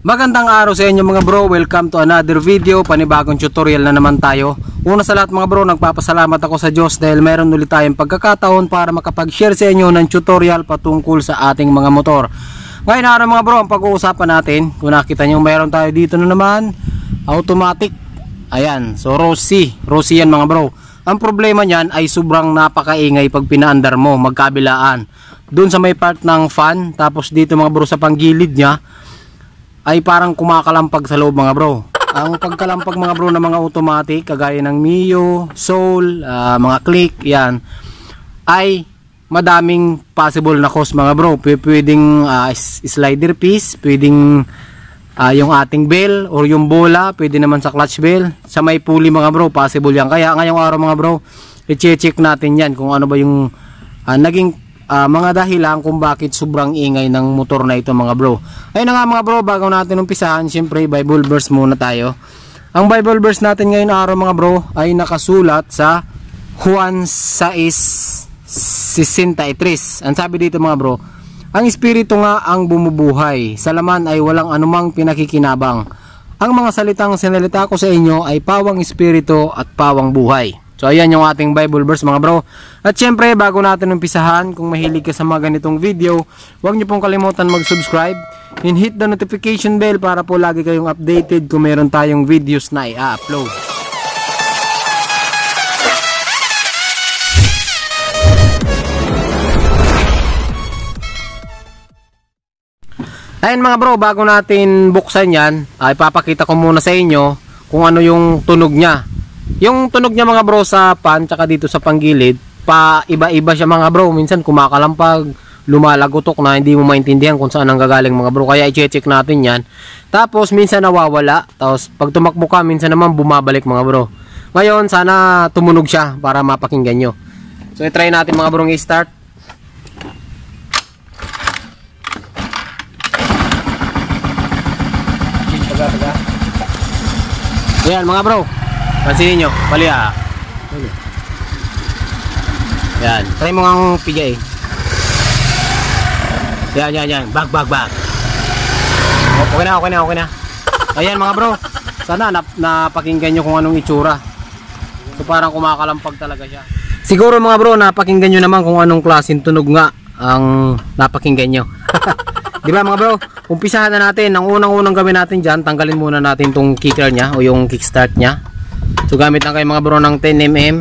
Magandang araw sa inyo mga bro, welcome to another video, panibagong tutorial na naman tayo. Una sa lahat mga bro, nagpapasalamat ako sa Diyos dahil meron ulit tayong pagkakataon para makapag-share sa inyo ng tutorial patungkol sa ating mga motor. Ngayon araw mga bro, ang pag-uusapan natin, kung nakita nyo meron tayo dito na naman, automatic. Ayan, so Rossi yan mga bro. Ang problema niyan ay sobrang napakaingay pag pinaandar mo, magkabilaan. Doon sa may part ng fan, tapos dito mga bro sa panggilid niya, ay parang kumakalampag sa loob mga bro. Ang pagkalampag mga bro ng mga automatic kagaya ng Mio, Soul, mga Click, yan ay madaming possible na cause mga bro. Pwedeng slider piece, pwedeng yung ating bell or yung bola, pwede naman sa clutch bell, sa may pulley mga bro, possible yan. Kaya ngayong araw mga bro, i-check natin yan kung ano ba yung naging mga dahilan kung bakit sobrang ingay ng motor na ito mga bro. Ayun na nga mga bro, bago natin umpisahan, syempre Bible verse muna tayo. Ang Bible verse natin ngayon araw mga bro ay nakasulat sa Juan 6:63. Ang sabi dito mga bro, ang espiritu nga ang bumubuhay, sa laman ay walang anumang pinakikinabang. Ang mga salitang sinalita ko sa inyo ay pawang espiritu at pawang buhay. So ayan yung ating Bible verse mga bro. At syempre bago natin umpisahan, kung mahilig ka sa mga ganitong video, huwag niyo pong kalimutan mag-subscribe and hit the notification bell para po lagi kayong updated kung meron tayong videos na i-upload. Ayun mga bro, bago natin buksan yan, ipapakita ko muna sa inyo kung ano yung tunog niya. Yung tunog niya mga bro sa pan tsaka dito sa panggilid, pa iba-iba siya mga bro. Minsan kumakalampag, lumalagotok na hindi mo maintindihan kung saan ang gagaling mga bro. Kaya i-check natin yan. Tapos minsan nawawala, tapos pag tumakbo ka minsan naman bumabalik mga bro. Ngayon sana tumunog siya para mapakinggan nyo. So i-try natin mga bro i-start. Ayan mga bro, pansinin nyo, bali yan, try mo ngang pigay. Yan, bag. Okay na. Ayan mga bro, sana napakinggan nyo kung anong itsura. So parang kumakalampag talaga siya. Siguro mga bro, napakinggan nyo naman kung anong klaseng tunog nga ang napakinggan nyo. Diba mga bro, umpisahan na natin. Ang unang gawin natin dyan, tanggalin muna natin tong kicker nya o yung kickstart nya. So gamit lang kayo mga bro ng 10mm.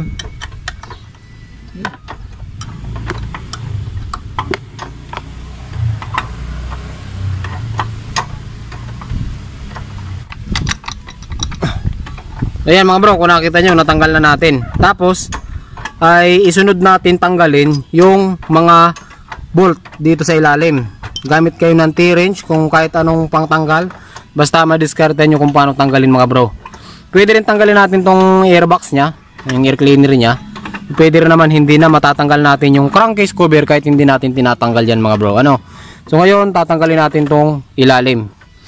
Ayan mga bro, kung nakita nyo natanggal na natin. Tapos ay isunod natin tanggalin yung mga bolt dito sa ilalim. Gamit kayo ng T-wrench kung kahit anong pangtanggal, basta madiskarte nyo kung paano tanggalin mga bro. Pwede rin tanggalin natin tong airbox nya, yung air cleaner nya. Pwede rin naman hindi na, matatanggal natin yung crankcase cover kahit hindi natin tinatanggal yan mga bro. So ngayon tatanggalin natin tong ilalim.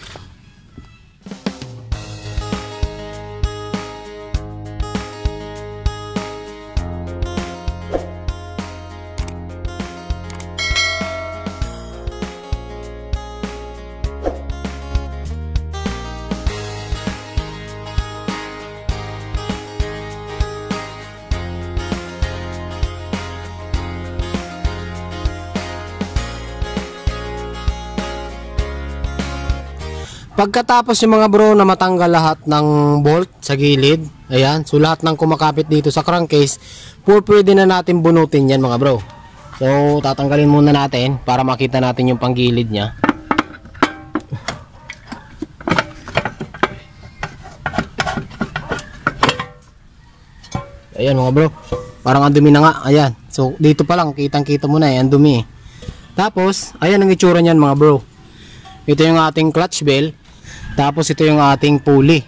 Pagkatapos yung mga bro na matanggal lahat ng bolt sa gilid, ayan, so lahat ng kumakapit dito sa crankcase, pwede na natin bunutin yan mga bro. So tatanggalin muna natin para makita natin yung panggilid nya. Ayan mga bro, parang ang dumi na nga, ayan. So dito pa lang, kitang-kita mo na ang dumi. Tapos, ayan ang itsura niyan mga bro. Ito yung ating clutch bell. Tapos ito yung ating pulley.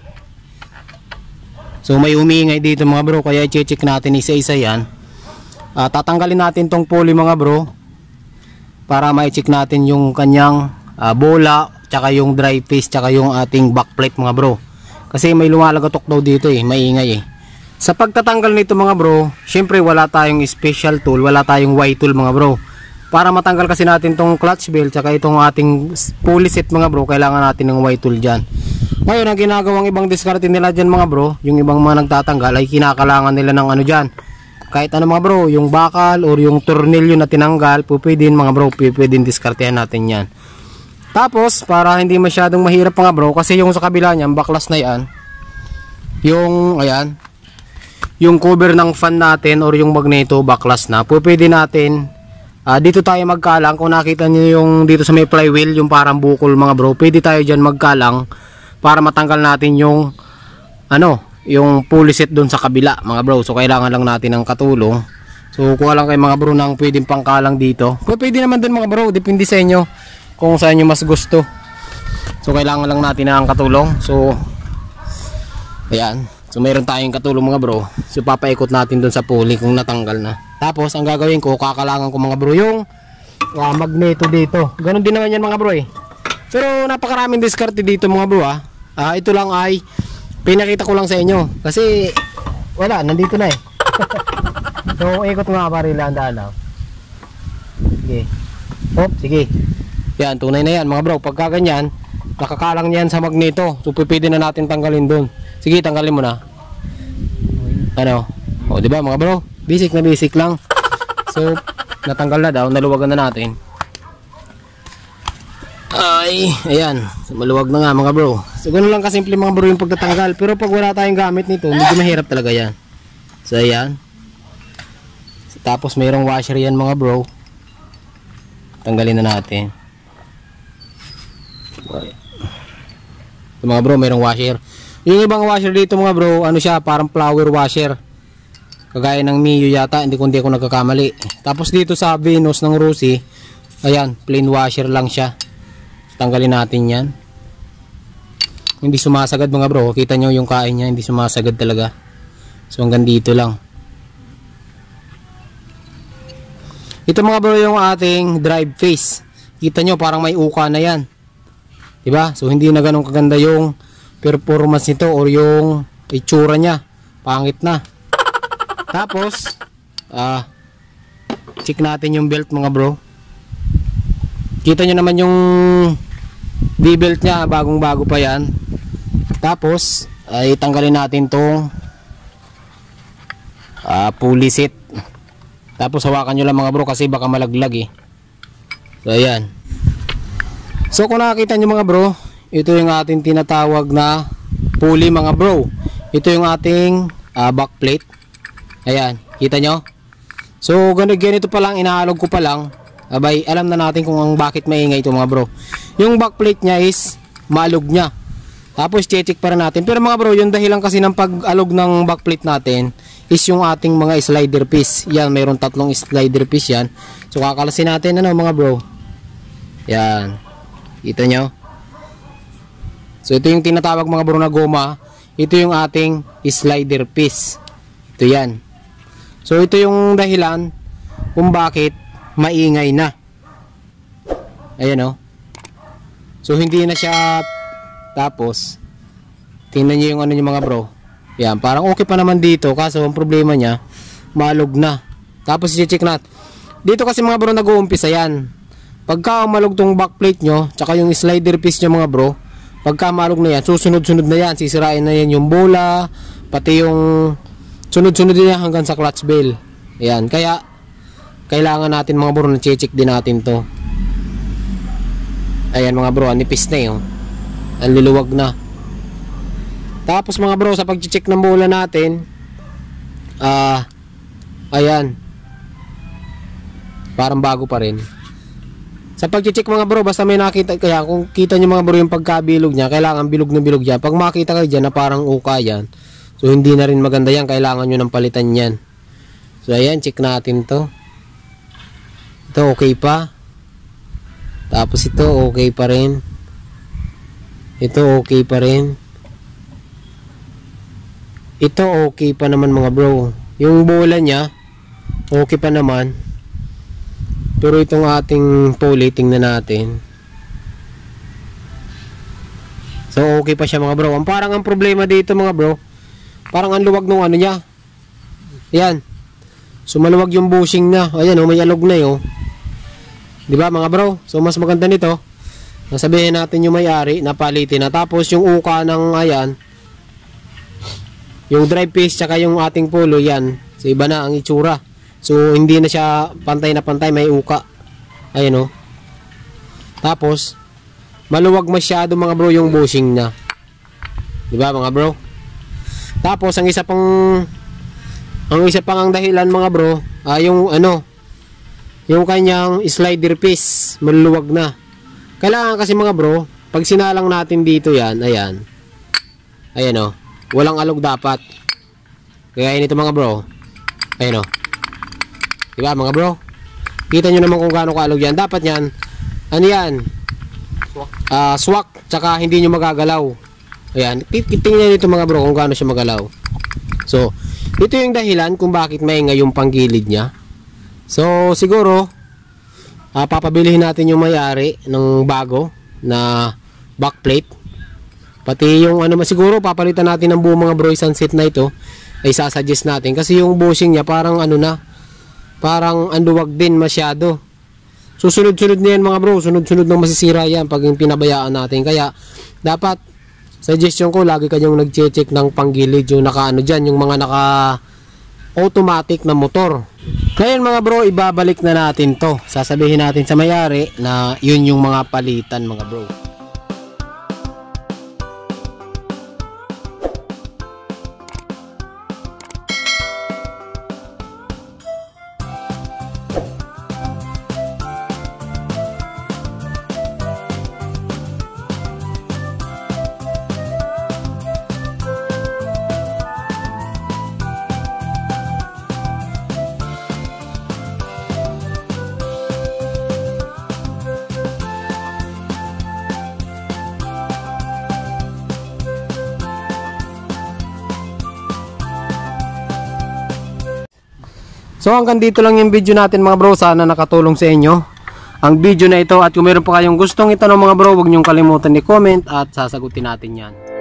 So may umiingay dito mga bro, kaya i-check natin isa-isa yan. Tatanggalin natin tong pulley mga bro para ma-check natin yung kanyang bola, tsaka yung dry piece, tsaka yung ating backplate mga bro. Kasi may lumalagatok daw dito maingay Sa pagtatanggal nito mga bro, syempre wala tayong special tool, wala tayong Y tool mga bro. Para matanggal kasi natin tong clutch belt tsaka itong ating pulley set mga bro, kailangan natin ng Y-tool dyan. Ngayon ang ginagawang ibang diskarte nila dyan mga bro, yung ibang mga nagtatanggal ay kinakalangan nila ng ano dyan, kahit ano mga bro, yung bakal or yung tornilyo na tinanggal, pwede mga bro, pwede diskartehan natin yan. Tapos para hindi masyadong mahirap mga bro, kasi yung sa kabila niyan, baklas na yan, yung ayan, yung cover ng fan natin or yung magneto baklas na, pwede natin dito tayo magkalang. Kung nakita niyo yung dito sa may flywheel, yung parang bukol mga bro, pwede tayo dyan magkalang para matanggal natin yung ano, yung pulley set doon sa kabila mga bro. So kailangan lang natin ng katulong. So kuha lang kayo mga bro ng pwedeng pangkalang dito. Pwede naman din mga bro, depende sa inyo kung saan nyo mas gusto. So kailangan lang natin ng katulong. So ayan, so mayroon tayong katulong mga bro. So papaikot natin doon sa pulley kung natanggal na. Tapos ang gagawin ko, kakalangan ko mga bro yung magneto dito. Ganon din naman yan mga bro eh. Pero napakaraming diskarte dito mga bro ito lang ay pinakita ko lang sa inyo kasi wala, nandito na eh. So ikot nga pare, landaan. Sige. Hop, sige. Yan, tunay na yan mga bro. Pagka ganyan, nakakalang yan sa magneto. So pwede na natin tanggalin dun. Sige, tanggalin mo na. Ano? O diba mga bro? Basic na basic lang. So natanggal na daw, naluwagan na natin. Ay, ayan, maluwag na nga mga bro. So ganoon lang kasimple mga bro yung pagtatanggal. Pero pag wala tayong gamit nito, medyo mahirap talaga yan. So ayan. Tapos mayroong washer yan mga bro. Tanggalin na natin. So mga bro, mayroong washer. Yung ibang washer dito mga bro, ano siya, parang flower washer. Kagaya ng Mio yata, hindi ako nagkakamali. Tapos dito sa Venus ng Rusi, ayan, plain washer lang siya. Tanggalin natin yan. Hindi sumasagad mga bro. Kita nyo yung kain niya, hindi sumasagad talaga. So hanggang dito lang. Ito mga bro yung ating drive face. Kita nyo parang may uka na yan, diba? So hindi na ganun kaganda yung performance nito or yung itsura niya. Pangit na. Tapos check natin yung belt mga bro. Kita nyo naman yung D-belt nya, bagong bago pa yan. Tapos ay tanggalin natin tong pulley set. Tapos hawakan nyo lang mga bro kasi baka malaglag eh. So ayan. So kung nakakita nyo mga bro, ito yung ating tinatawag na pulley mga bro. Ito yung ating back plate. Ayan, kita nyo. So ganito pa lang, inaalog ko pa lang. Abay, alam na natin kung bakit maingay ito mga bro. Yung backplate nya is maalog nya. Tapos check pa rin natin. Pero mga bro, yung dahilan kasi ng pag-alog ng backplate natin is yung ating mga slider piece. Yan, mayroon 3 slider piece yan. So kakalasin natin ano mga bro. Yan. Kita nyo. So ito yung tinatawag mga bro na goma. Ito yung ating slider piece. Ito yan. So ito yung dahilan kung bakit maingay na. Ayan o. So hindi na siya. Tapos tingnan nyo yung ano nyo mga bro. Yan, parang okay pa naman dito. Kaso ang problema nya, malog na. Tapos i-check natin. Dito kasi mga bro nag-uumpisa yan. Pagka malog tong backplate nyo, tsaka yung slider piece nyo mga bro, pagka malog na yan, susunod-sunod na yan. Sisirain na yan yung bola, pati yung sunod-sunod na yan hanggang sa clutch bell. Yan, kaya kailangan natin mga bro na check din natin to. Ayan mga bro, nipis na yun. Ang luluwag na. Tapos mga bro, sa pag-check ng bola natin, ayan, parang bago pa rin. Sa pag-check mga bro, basta may nakita, kaya kung kita nyo mga bro yung pagkabilog nya, kailangan bilog na bilog yan. Pag makita kayo dyan na parang uka yan, so hindi na rin maganda yan, kailangan nyo ng palitan yan. So ayan, check natin to. Ito okay pa. Tapos ito okay pa rin. Ito okay pa rin. Ito okay pa naman mga bro. Yung bola nya okay pa naman. Pero itong ating pulley, tingnan natin. So okay pa siya mga bro. Parang ang problema dito mga bro, parang ang luwag ng ano nya. Yan. So maluwag yung bushing na. Ayan oh, may alog na yun. Di ba mga bro? So mas maganda nito, sabihin natin yung may-ari na palitin na, tapos yung uka ng ayan, yung drive piece tsaka yung ating pulo, yan. So iba na ang itsura. So hindi na siya pantay na pantay, may uka. Ayun oh. Tapos maluwag masyado mga bro yung bushing niya. Di ba mga bro? Tapos ang isa pang ang dahilan mga bro, yung ano, yung kanyang slider piece, maluluwag na. Kailangan kasi mga bro, pag sinalang natin dito yan, ayan. Ayan oh. Walang alog dapat. Kaya nito mga bro. Ayun o. Diba mga bro? Kita nyo naman kung gaano kaalog yan. Dapat yan, ano yan? Swak. Tsaka hindi nyo magagalaw. Ayan. Tingnan nito mga bro kung gaano siya magalaw. So, ito yung dahilan kung bakit maingay yung panggilid niya. So, siguro, papabilihin natin yung may-ari ng bago na backplate. Pati yung ano, siguro papalitan natin ng buong mga bro isang set na ito, ay sasuggest natin kasi yung bushing niya parang ano na, parang anduwag din masyado. Susunod-sunod na yan mga bro, sunod-sunod nang masisira yan pag yung pinabayaan natin. Kaya dapat, suggestion ko, lagi kayong nag-check ng panggilid, yung naka ano dyan, yung mga naka automatic na motor. Ngayon mga bro, ibabalik na natin to. Sasabihin natin sa may-ari na yun yung mga palitan mga bro. So hanggang dito lang yung video natin mga bro. Sana nakatulong sa inyo ang video na ito. At kung meron pa kayong gustong itanong mga bro, huwag niyong kalimutan i-comment at sasagutin natin yan.